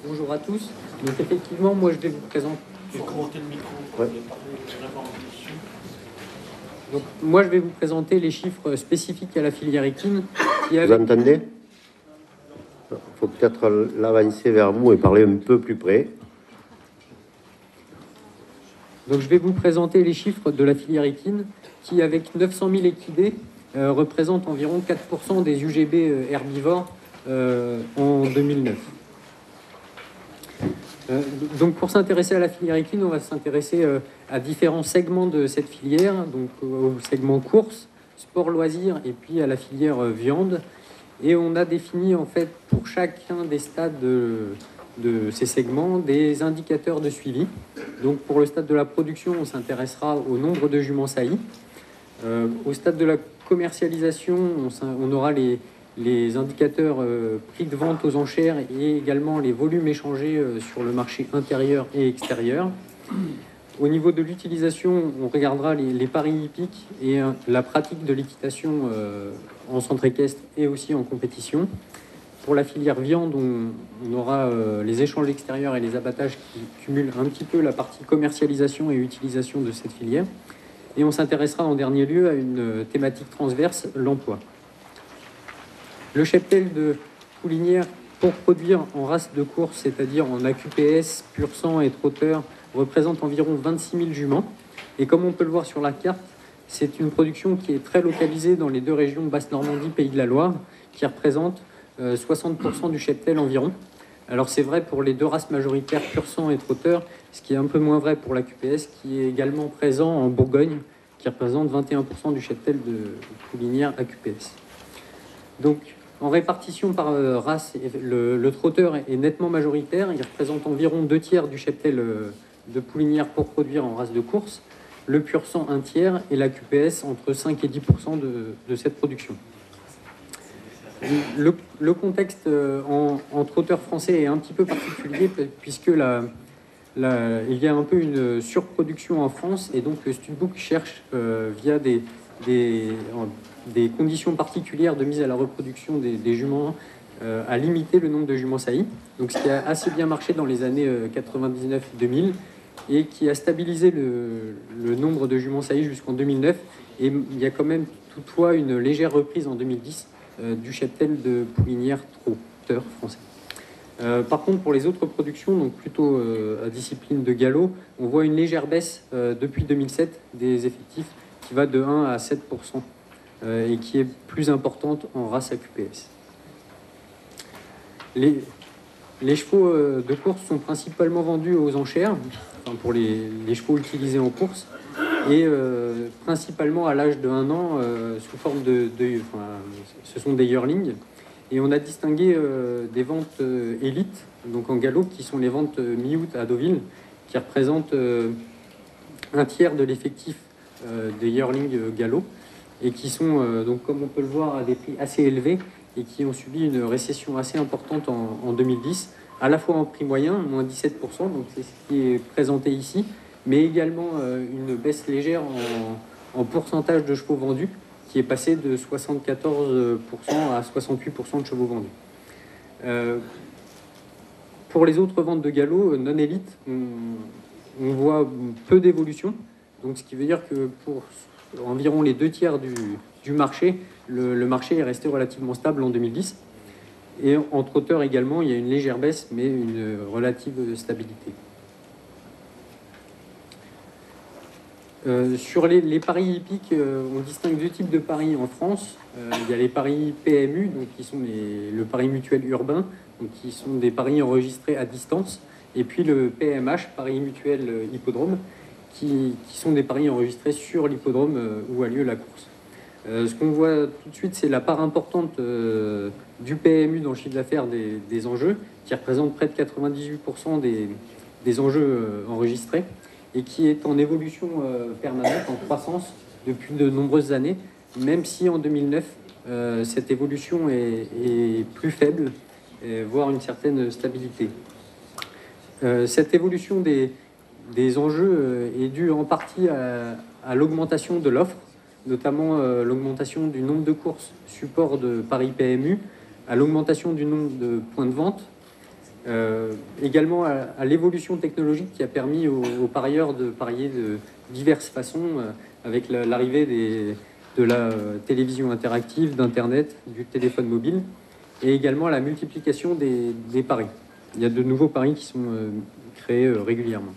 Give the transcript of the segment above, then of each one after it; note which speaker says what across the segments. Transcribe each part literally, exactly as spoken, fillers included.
Speaker 1: Bonjour à tous. Donc effectivement, moi je vais vous présenter.
Speaker 2: Il faut commenter le micro.
Speaker 3: Ouais.
Speaker 1: Donc moi je vais vous présenter les chiffres spécifiques à la filière équine.
Speaker 3: Vous entendez? Il faut peut-être l'avancer vers vous et parler un peu plus près.
Speaker 1: Donc je vais vous présenter les chiffres de la filière équine qui, avec neuf cent mille équidés, euh, représente environ quatre pour cent des U G B euh, herbivores euh, en deux mille neuf. Euh, donc pour s'intéresser à la filière équine, on va s'intéresser euh, à différents segments de cette filière, donc euh, au segment course, sport loisirs et puis à la filière euh, viande. Et on a défini en fait pour chacun des stades de, de ces segments des indicateurs de suivi. Donc pour le stade de la production, on s'intéressera au nombre de juments saillies. Euh, au stade de la commercialisation, on, on aura les les indicateurs euh, prix de vente aux enchères et également les volumes échangés euh, sur le marché intérieur et extérieur. Au niveau de l'utilisation, on regardera les, les paris hippiques et euh, la pratique de l'équitation euh, en centre équestre et aussi en compétition. Pour la filière viande, on, on aura euh, les échanges extérieurs et les abattages qui cumulent un petit peu la partie commercialisation et utilisation de cette filière. Et on s'intéressera en dernier lieu à une thématique transverse, l'emploi. Le cheptel de poulinière pour produire en race de course, c'est-à-dire en A Q P S, pur sang et trotteur, représente environ vingt-six mille juments. Et comme on peut le voir sur la carte, c'est une production qui est très localisée dans les deux régions Basse-Normandie, Pays de la Loire, qui représente euh, soixante pour cent du cheptel environ. Alors c'est vrai pour les deux races majoritaires, pur sang et trotteur, ce qui est un peu moins vrai pour l'A Q P S, qui est également présent en Bourgogne, qui représente vingt et un pour cent du cheptel de poulinière A Q P S. Donc, en répartition par euh, race, le, le trotteur est nettement majoritaire. Il représente environ deux tiers du cheptel euh, de poulinière pour produire en race de course. Le pur sang, un tiers. Et l'A Q P S, entre cinq et dix pour cent de, de cette production. Le, le contexte euh, en, en trotteur français est un petit peu particulier puisque la, la, il y a un peu une surproduction en France. Et donc, le Studbook cherche, euh, via des... des des conditions particulières de mise à la reproduction des, des juments euh, à limiter le nombre de juments saillies. Donc, ce qui a assez bien marché dans les années euh, quatre-vingt-dix-neuf deux mille et qui a stabilisé le, le nombre de juments saillies jusqu'en deux mille neuf. Et il y a quand même toutefois une légère reprise en deux mille dix euh, du cheptel de poulinière trotteur français. Euh, par contre, pour les autres productions, donc plutôt euh, à discipline de galop, on voit une légère baisse euh, depuis deux mille sept des effectifs qui va de un à sept pour cent. Et qui est plus importante en race A Q P S. Les, les chevaux de course sont principalement vendus aux enchères, enfin pour les, les chevaux utilisés en course, et euh, principalement à l'âge de un an, euh, sous forme de... de enfin, ce sont des yearlings. Et on a distingué euh, des ventes euh, élites, donc en galop, qui sont les ventes euh, mi-août à Deauville, qui représentent euh, un tiers de l'effectif euh, des yearlings euh, galop, et qui sont, euh, donc, comme on peut le voir, à des prix assez élevés et qui ont subi une récession assez importante en, en deux mille dix, à la fois en prix moyen, moins dix-sept pour cent, donc c'est ce qui est présenté ici, mais également euh, une baisse légère en, en pourcentage de chevaux vendus, qui est passé de soixante-quatorze pour cent à soixante-huit pour cent de chevaux vendus. Euh, pour les autres ventes de galop non élites, on, on voit peu d'évolution, donc ce qui veut dire que pour environ les deux tiers du, du marché, le, le marché est resté relativement stable en deux mille dix. Et en trotteur également, il y a une légère baisse, mais une relative stabilité. Euh, sur les, les paris hippiques, euh, on distingue deux types de paris en France. Euh, il y a les paris P M U, donc qui sont les, le pari mutuel urbain, donc qui sont des paris enregistrés à distance, et puis le P M H, pari mutuel hippodrome, Qui, qui sont des paris enregistrés sur l'hippodrome euh, où a lieu la course. Euh, ce qu'on voit tout de suite, c'est la part importante euh, du P M U dans le chiffre d'affaires des, des enjeux, qui représente près de quatre-vingt-dix-huit pour cent des, des enjeux euh, enregistrés, et qui est en évolution euh, permanente, en croissance depuis de nombreuses années, même si en deux mille neuf, euh, cette évolution est, est plus faible, et, voire une certaine stabilité. Euh, cette évolution des des enjeux est dû en partie à, à l'augmentation de l'offre, notamment euh, l'augmentation du nombre de courses support de paris P M U, à l'augmentation du nombre de points de vente, Euh, également à, à l'évolution technologique qui a permis aux, aux parieurs de parier de diverses façons, euh, avec la, l'arrivée des, de la euh, télévision interactive, d'Internet, du téléphone mobile, et également à la multiplication des, des paris. Il y a de nouveaux paris qui sont euh, créés euh, régulièrement.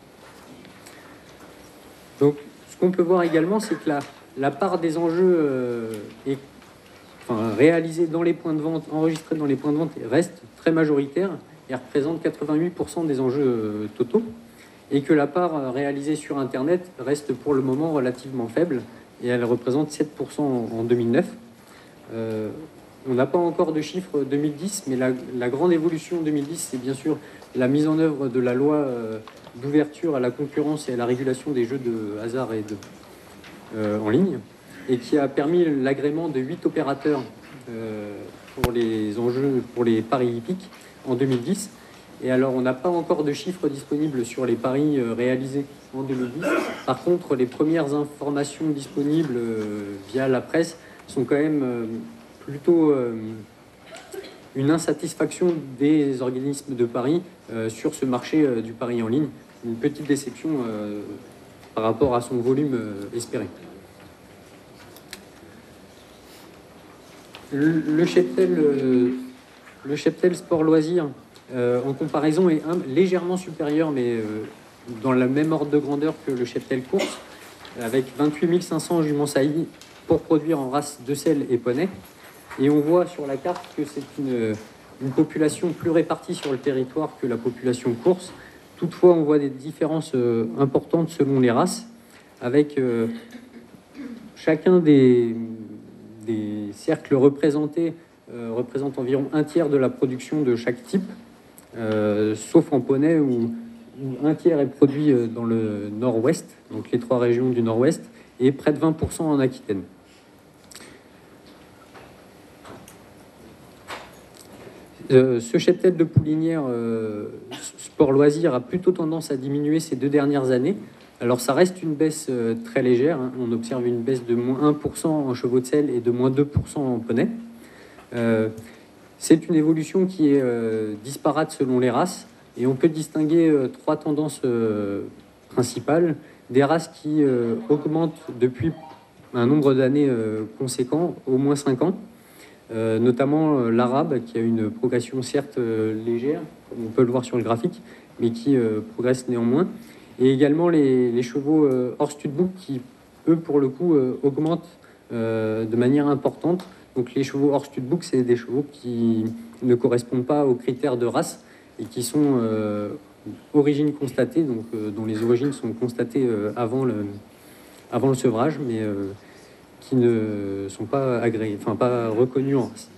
Speaker 1: Donc, ce qu'on peut voir également, c'est que la, la part des enjeux euh, est, enfin, réalisés dans les points de vente, enregistrés dans les points de vente, reste très majoritaire et représente quatre-vingt-huit pour cent des enjeux euh, totaux, et que la part euh, réalisée sur Internet reste pour le moment relativement faible, et elle représente sept pour cent en, en deux mille neuf. Euh, on n'a pas encore de chiffres deux mille dix, mais la, la grande évolution deux mille dix, c'est bien sûr la mise en œuvre de la loi euh, d'ouverture à la concurrence et à la régulation des jeux de hasard et de, euh, en ligne, et qui a permis l'agrément de huit opérateurs euh, pour les enjeux, pour les paris hippiques en deux mille dix. Et alors, on n'a pas encore de chiffres disponibles sur les paris euh, réalisés en deux mille dix. Par contre, les premières informations disponibles euh, via la presse sont quand même euh, plutôt euh, une insatisfaction des organismes de paris euh, sur ce marché euh, du pari en ligne. Une petite déception euh, par rapport à son volume euh, espéré. Le, le cheptel, euh, le cheptel sport loisir, euh, en comparaison, est un, légèrement supérieur, mais euh, dans le même ordre de grandeur que le cheptel course, avec vingt-huit mille cinq cents juments saillies pour produire en race de selle et poney. Et on voit sur la carte que c'est une, une population plus répartie sur le territoire que la population course. Toutefois, on voit des différences euh, importantes selon les races, avec euh, chacun des, des cercles représentés euh, représente environ un tiers de la production de chaque type, euh, sauf en poney où, où un tiers est produit dans le nord-ouest, donc les trois régions du nord-ouest, et près de vingt pour cent en Aquitaine. Euh, ce cheptel de poulinière euh, sport loisir a plutôt tendance à diminuer ces deux dernières années. Alors ça reste une baisse euh, très légère, hein. On observe une baisse de moins un pour cent en chevaux de selle et de moins deux pour cent en poney. Euh, c'est une évolution qui est euh, disparate selon les races, et on peut distinguer euh, trois tendances euh, principales. Des races qui euh, augmentent depuis un nombre d'années euh, conséquent, au moins cinq ans. Euh, notamment euh, l'arabe, qui a une progression certes euh, légère, comme on peut le voir sur le graphique, mais qui euh, progresse néanmoins. Et également les, les chevaux euh, hors studbook, qui, eux, pour le coup, euh, augmentent euh, de manière importante. Donc les chevaux hors studbook, c'est des chevaux qui ne correspondent pas aux critères de race et qui sont euh, origines constatées, donc euh, dont les origines sont constatées euh, avant, le, avant le sevrage, mais euh, qui ne sont pas agréés, enfin pas reconnus en race.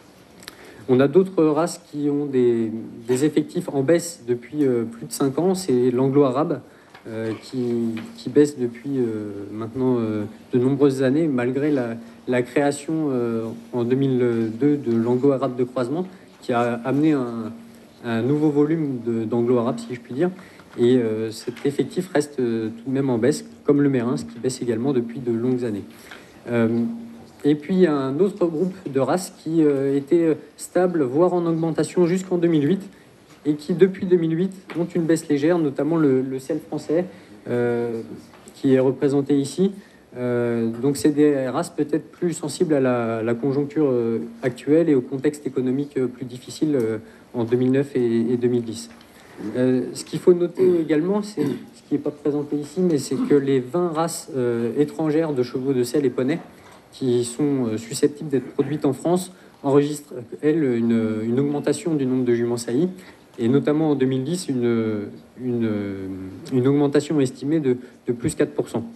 Speaker 1: On a d'autres races qui ont des, des effectifs en baisse depuis euh, plus de cinq ans. C'est l'anglo-arabe euh, qui, qui baisse depuis euh, maintenant euh, de nombreuses années, malgré la, la création euh, en deux mille deux de l'anglo-arabe de croisement, qui a amené un, un nouveau volume d'anglo-arabe, si je puis dire. Et euh, cet effectif reste euh, tout de même en baisse, comme le Mérins, qui baisse également depuis de longues années. Euh, et puis, il y a un autre groupe de races qui euh, était stable, voire en augmentation jusqu'en deux mille huit, et qui, depuis deux mille huit, ont une baisse légère, notamment le, le selle français, euh, qui est représenté ici. Euh, donc, c'est des races peut-être plus sensibles à la, la conjoncture euh, actuelle et au contexte économique euh, plus difficile euh, en deux mille neuf et, et deux mille dix. Euh, ce qu'il faut noter également, c'est ce qui n'est pas présenté ici, mais c'est que les vingt races euh, étrangères de chevaux de selle et poney qui sont euh, susceptibles d'être produites en France enregistrent, elles, une, une augmentation du nombre de juments saillies, et notamment en deux mille dix, une, une, une augmentation estimée de, de plus quatre pour cent.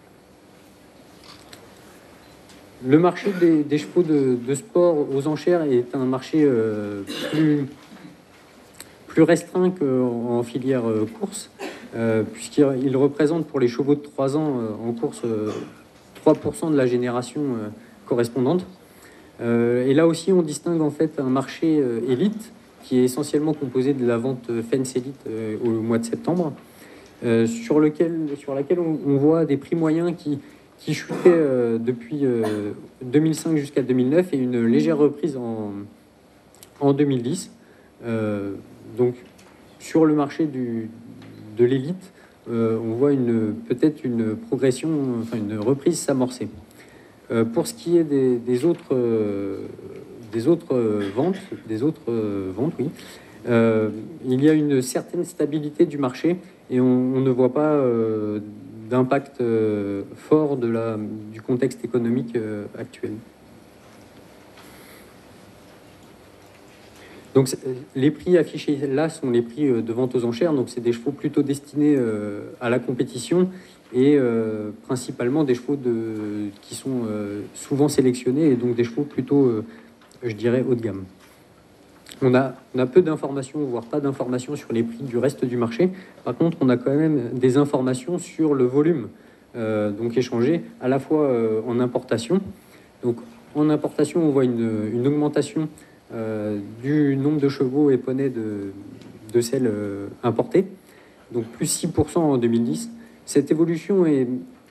Speaker 1: Le marché des, des chevaux de, de sport aux enchères est un marché euh, plus... plus restreint qu'en filière euh, course, euh, puisqu'il représente pour les chevaux de trois ans euh, en course euh, trois pour cent de la génération euh, correspondante. Euh, et là aussi, on distingue en fait un marché euh, élite, qui est essentiellement composé de la vente Fence Elite euh, au mois de septembre, euh, sur, lequel, sur laquelle on, on voit des prix moyens qui, qui chutaient euh, depuis euh, deux mille cinq jusqu'à deux mille neuf, et une légère reprise en, en deux mille dix. Euh, donc, sur le marché du, de l'élite, euh, on voit une, peut-être une progression, enfin une reprise s'amorcer. Euh, pour ce qui est des, des autres, euh, des autres ventes, des autres euh, ventes, oui, euh, il y a une certaine stabilité du marché et on, on ne voit pas euh, d'impact euh, fort de la, du contexte économique euh, actuel. Donc les prix affichés là sont les prix de vente aux enchères, donc c'est des chevaux plutôt destinés euh, à la compétition et euh, principalement des chevaux de, qui sont euh, souvent sélectionnés et donc des chevaux plutôt, euh, je dirais, haut de gamme. On a, on a peu d'informations, voire pas d'informations sur les prix du reste du marché. Par contre, on a quand même des informations sur le volume, euh, donc échangé à la fois euh, en importation. Donc en importation, on voit une, une augmentation euh, du nombre de chevaux et poneys de, de celles euh, importées, donc plus six pour cent en deux mille dix. Cette évolution est,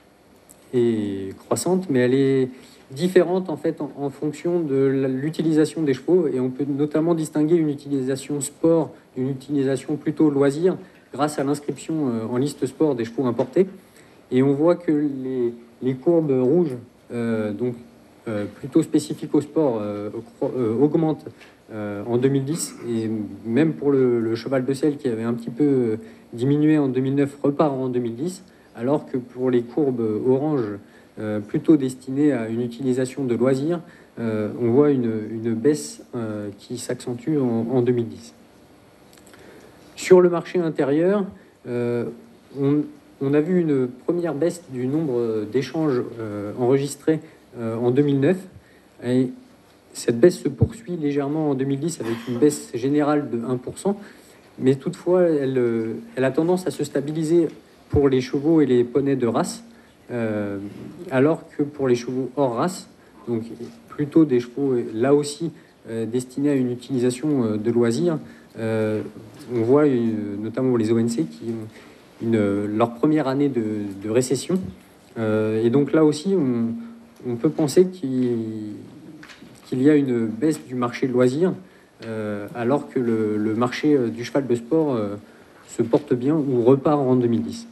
Speaker 1: est croissante, mais elle est différente en fait en, en fonction de l'utilisation des chevaux, et on peut notamment distinguer une utilisation sport d'une utilisation plutôt loisir grâce à l'inscription euh, en liste sport des chevaux importés. Et on voit que les, les courbes rouges, euh, donc euh, plutôt spécifiques au sport, euh, euh, augmentent euh, en deux mille dix, et même pour le, le cheval de selle qui avait un petit peu diminué en deux mille neuf repart en deux mille dix, alors que pour les courbes oranges, euh, plutôt destinées à une utilisation de loisirs, euh, on voit une, une baisse euh, qui s'accentue en, en deux mille dix. Sur le marché intérieur, euh, on, on a vu une première baisse du nombre d'échanges euh, enregistrés euh, en deux mille neuf. Et cette baisse se poursuit légèrement en deux mille dix avec une baisse générale de un pour cent. Mais toutefois, elle, elle a tendance à se stabiliser pour les chevaux et les poneys de race, euh, alors que pour les chevaux hors race, donc plutôt des chevaux là aussi euh, destinés à une utilisation euh, de loisirs, euh, on voit euh, notamment les O N C qui ont une, leur première année de, de récession. Euh, et donc là aussi, on, on peut penser qu'il qu'il y a une baisse du marché de loisirs, euh, alors que le, le marché du cheval de sport euh, se porte bien ou repart en deux mille dix.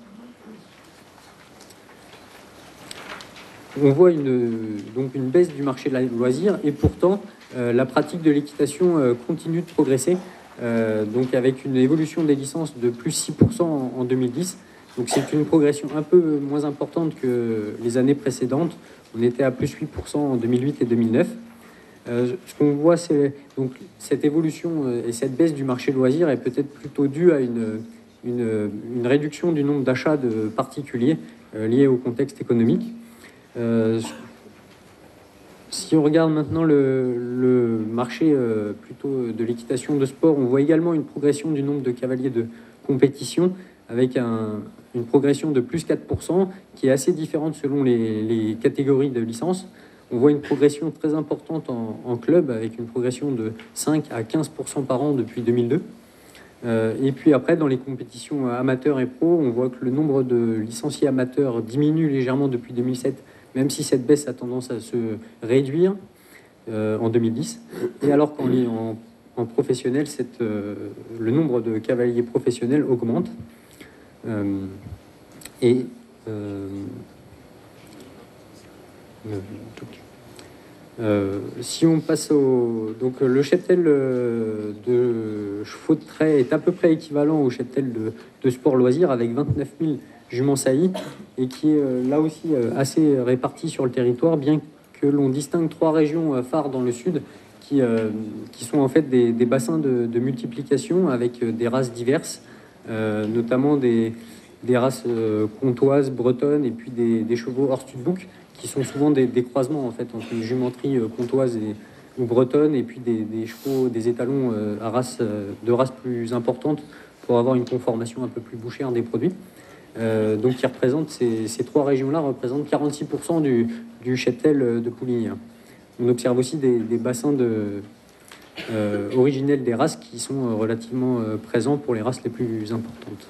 Speaker 1: On voit une, donc une baisse du marché de la loisirs, et pourtant euh, la pratique de l'équitation euh, continue de progresser, euh, donc avec une évolution des licences de plus six pour cent en, en deux mille dix. Donc c'est une progression un peu moins importante que les années précédentes. On était à plus huit pour cent en deux mille huit et deux mille neuf. Euh, ce qu'on voit, c'est donc cette évolution euh, et cette baisse du marché de loisirs est peut-être plutôt due à une, une, une réduction du nombre d'achats de particuliers euh, liés au contexte économique. Euh, si on regarde maintenant le, le marché euh, plutôt de l'équitation de sport, on voit également une progression du nombre de cavaliers de compétition avec un, une progression de plus quatre pour cent qui est assez différente selon les, les catégories de licence. On voit une progression très importante en, en club avec une progression de cinq à quinze pour cent par an depuis deux mille deux. Euh, et puis après, dans les compétitions amateurs et pro, on voit que le nombre de licenciés amateurs diminue légèrement depuis deux mille sept, même si cette baisse a tendance à se réduire euh, en deux mille dix. Et alors qu'en en, en professionnel, cette, euh, le nombre de cavaliers professionnels augmente. Euh, et euh, euh, si on passe au... Donc le cheptel euh, de chevaux de trait est à peu près équivalent au cheptel de, de sport loisir avec vingt-neuf mille juments saillies et qui est euh, là aussi euh, assez réparti sur le territoire, bien que l'on distingue trois régions euh, phares dans le sud qui, euh, qui sont en fait des, des bassins de, de multiplication avec euh, des races diverses, euh, notamment des, des races euh, comtoises, bretonnes et puis des, des chevaux hors studbook qui sont souvent des, des croisements en fait entre une jumenterie euh, comtoise et, ou bretonne et puis des, des chevaux, des étalons euh, à race, euh, de races plus importantes pour avoir une conformation un peu plus bouchère des produits. Euh, donc qui représentent ces, ces trois régions-là représentent quarante-six pour cent du, du cheptel de Poulinière. On observe aussi des, des bassins de, euh, originels des races qui sont relativement euh, présents pour les races les plus importantes.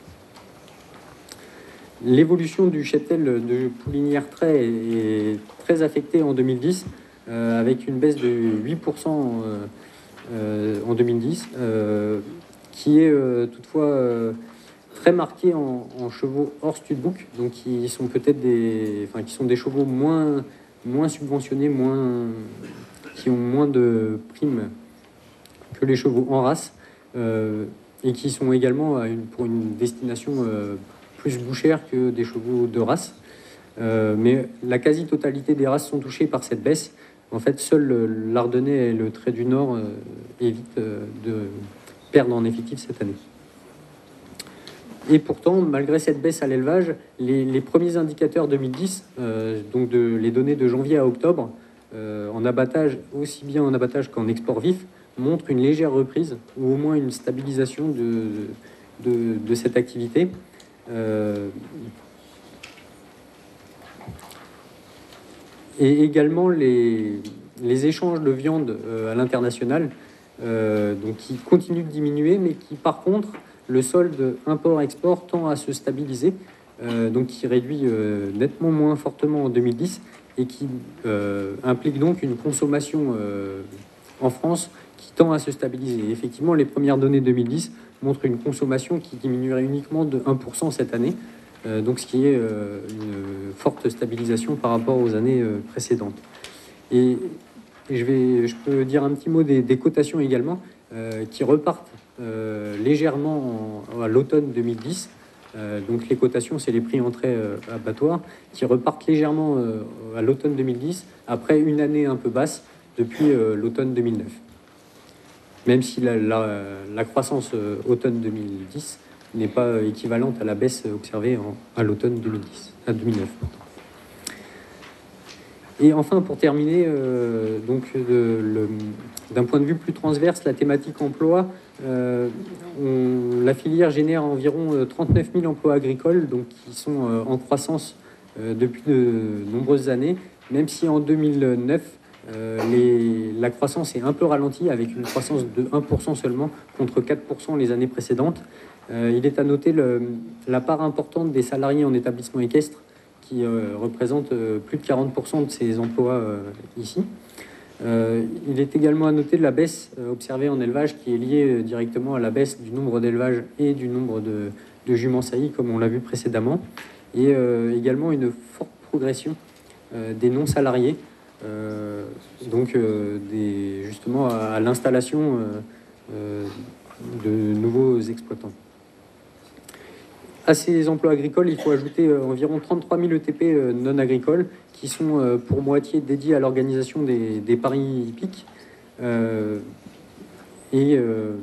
Speaker 1: L'évolution du cheptel de Poulinière trait est très affectée en deux mille dix, euh, avec une baisse de huit pour cent euh, euh, en deux mille dix. Euh, qui est euh, toutefois euh, très marqué en, en chevaux hors studbook, donc qui sont peut-être des, enfin, qui sont des chevaux moins, moins subventionnés, moins, qui ont moins de primes que les chevaux en race, euh, et qui sont également à une, pour une destination euh, plus bouchère que des chevaux de race. Euh, mais la quasi-totalité des races sont touchées par cette baisse. En fait, seul l'Ardennais et le Trait du Nord euh, évitent euh, de perdre en effectif cette année. Et pourtant, malgré cette baisse à l'élevage, les, les premiers indicateurs deux mille dix, euh, donc de, les données de janvier à octobre, euh, en abattage, aussi bien en abattage qu'en export vif, montrent une légère reprise ou au moins une stabilisation de, de, de cette activité. Euh, et également les, les échanges de viande euh, à l'international, euh, donc qui continuent de diminuer, mais qui par contre, le solde import-export tend à se stabiliser, euh, donc qui réduit euh, nettement moins fortement en deux mille dix et qui euh, implique donc une consommation euh, en France qui tend à se stabiliser. Et effectivement, les premières données deux mille dix montrent une consommation qui diminuerait uniquement de un pour cent cette année, euh, donc ce qui est euh, une forte stabilisation par rapport aux années euh, précédentes. Et, et je, vais, je peux dire un petit mot des, des cotations également, euh, qui repartent Euh, légèrement en, à l'automne deux mille dix. Euh, donc les cotations, c'est les prix entrée euh, abattoirs, qui repartent légèrement euh, à l'automne deux mille dix, après une année un peu basse depuis euh, l'automne deux mille neuf. Même si la, la, la croissance euh, automne deux mille dix n'est pas équivalente à la baisse observée en, à l'automne deux mille dix, à deux mille neuf. Pardon. Et enfin, pour terminer, euh, donc d'un point de vue plus transverse, la thématique emploi, euh, on, la filière génère environ trente-neuf mille emplois agricoles, donc qui sont euh, en croissance euh, depuis de nombreuses années, même si en deux mille neuf, euh, les, la croissance est un peu ralentie, avec une croissance de un pour cent seulement, contre quatre pour cent les années précédentes. Euh, il est à noter le, la part importante des salariés en établissement équestre, qui euh, représente euh, plus de quarante pour cent de ces emplois euh, ici. Euh, il est également à noter la baisse euh, observée en élevage qui est liée euh, directement à la baisse du nombre d'élevages et du nombre de, de juments saillies, comme on l'a vu précédemment, et euh, également une forte progression euh, des non-salariés, euh, donc euh, des, justement à, à l'installation euh, euh, de nouveaux exploitants. À ces emplois agricoles, il faut ajouter euh, environ trente-trois mille E T P euh, non agricoles qui sont euh, pour moitié dédiés à l'organisation des, des paris hippiques. Euh, et, euh,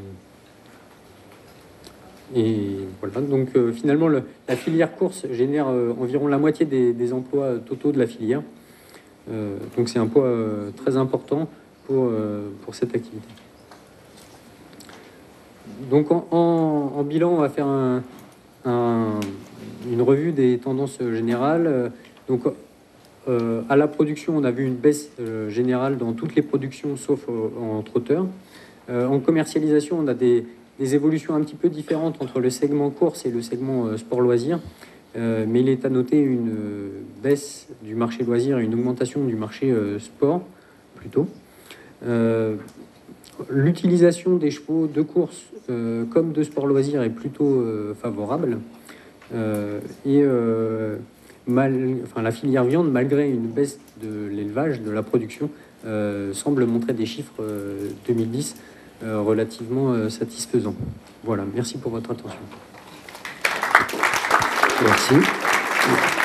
Speaker 1: et voilà, donc euh, finalement, le, la filière course génère euh, environ la moitié des, des emplois totaux de la filière. Euh, donc c'est un poids euh, très important pour, euh, pour cette activité. Donc en, en, en bilan, on va faire un... Un, une revue des tendances générales. Donc, euh, à la production, on a vu une baisse euh, générale dans toutes les productions, sauf euh, en trotteur. Euh, en commercialisation, on a des, des évolutions un petit peu différentes entre le segment course et le segment euh, sport-loisir. Euh, mais il est à noter une euh, baisse du marché loisir et une augmentation du marché euh, sport, plutôt. Euh, L'utilisation des chevaux de course euh, comme de sport loisir est plutôt euh, favorable. Euh, et euh, mal, enfin, la filière viande, malgré une baisse de l'élevage, de la production, euh, semble montrer des chiffres euh, deux mille dix euh, relativement euh, satisfaisants. Voilà, merci pour votre attention.
Speaker 3: Merci.